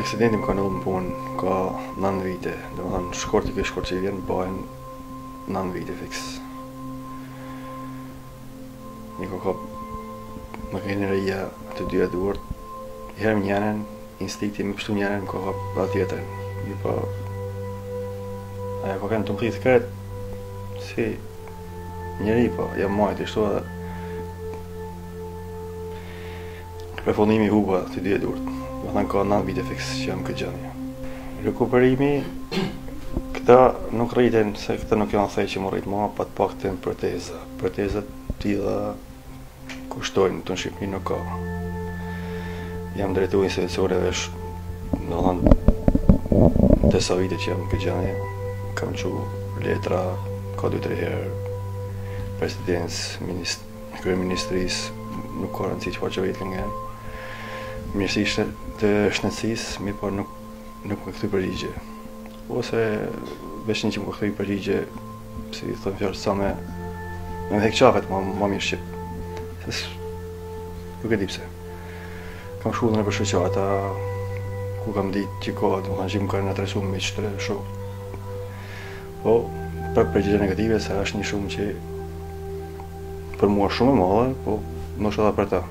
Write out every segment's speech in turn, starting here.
Aksidenti më ka ndodhur në punë ka 9 vite, domethënë shkort i ke shkort që i vjen bëhen 9 vite fiks. Një ka makineria të dyja duart, herë njënën, instikti më pështu njënën ka pa tjetër. Një pa ajo ka kanë të mkrit kret si njeri po, jam majtë ishtu edhe përfundimi huba të dyja duart. Domethënë ka 9 vite fiks që jam këtë gjendje. Rekuperimi këta nuk rriten se këta nuk janë thej që më rrit ma, pa të paktën proteza. Protezat tilla kushtojnë, të në Shqipëri nuk ka. Jam drejtu institucioneve, domethënë disa vite që jam këtë gjendje, kam qu letra ka 2-3 herë presidencë, kryeministrisë, nuk ka rëndësi çfarë që vetë nga mirësisht të shëndetësisë, mi por nuk më kthy përgjigje. Ose veç një që më kthy përgjigje, si thëmë fjalë sa me hek qafet ma mirë shqip. Nuk e di pse. Kam shkullën e për shoqata, ku kam ditë që ka, domethënë që më kanë adresu me qëtëre shok. Po, për përgjigje negative, se është një shumë që për mua shumë e madhe, po ndoshta edhe për ta.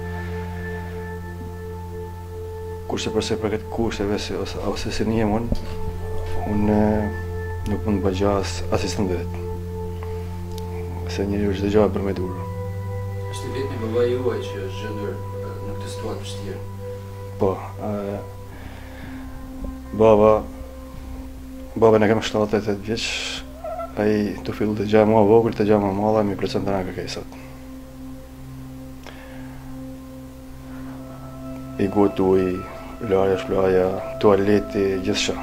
Kurse përse për këtë kushteve ose si një unë nuk mund të bëgjas asistent vetë. Se njëri është dhe gjahë për me durë. Është i vetë një baba juaj që është gjëndur në këtë situatë vështirë? Po, baba në kam 78 vjeç, ai të fillu të gjahë mua vogël, të gjahë mua malla, mi procentën nga kërkesat. I gotuj, larja, shplaja, tualeti, gjithçka.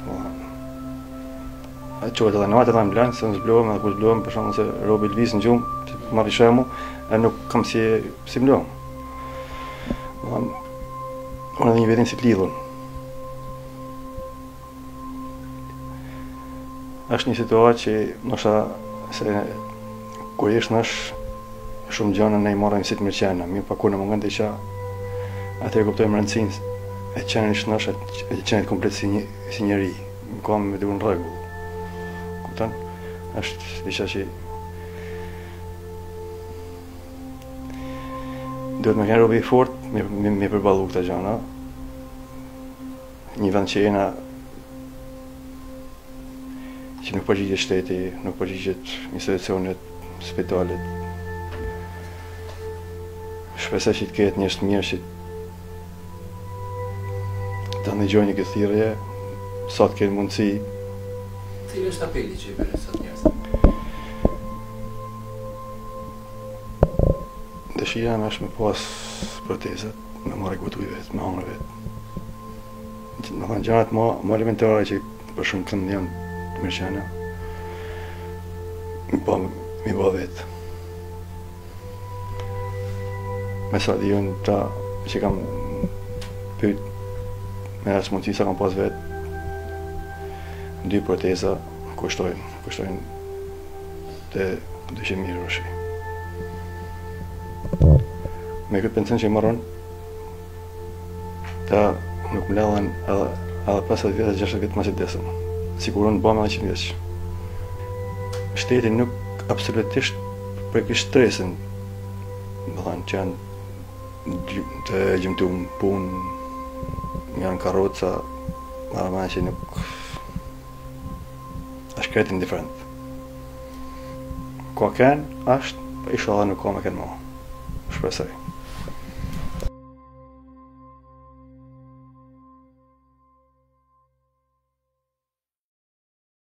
A qohet edhe natë edhe në blanë, se në zblohem edhe ku zblohem, për shumë se robi lëviz në gjumë, që ma vishemu, e nuk kam si mblohem. Unë edhe një vetin si të lidhun. Është një situatë që nështë se kur jesh nësh shumë gjana ne i marrëm si të mirëqena, mi pa kur në moment e qa atëherë kuptojmë rëndësinë e qenit shnash e qenit komplet si njeri, më kam me duke në rregull. Kupton? Është diçka që duhet me kënë robi fort me përballu këta gjana. Një vend që jena që nuk përgjigjet shteti, nuk përgjigjet institucionet, spitalet. Shpresoj që të ketë njerëz të mirë që ta ndëgjojnë këtë thirrje, sa të kenë mundësi. Cili është apeli që i bërë sot njerëz? Dëshira ime është me pas protezat, me marrë gotuj vetë, me hangër vetë. Në thënë gjanat ma elementare që për shumë kënd janë të mirëqena, mi ba vetë. Me sa di unë ta që kam pyet me asë mundësi sa kam pas vetë, 2 proteza kushtojnë të 200.000 euroshi. Me këtë pension që i marron, ta nuk më ledhen edhe 50 vjetë, 60 vjetë mas i desëm. Sigur unë bëmë edhe 100 vjetë. Shteti nuk absolutisht për kështë stresin, më thënë që janë të gjimtu më punë, janë karroca, marrë që nuk është kretë indiferent. Ka kënë, është, isha dhe nuk ka me kënë ma. Shpresoj.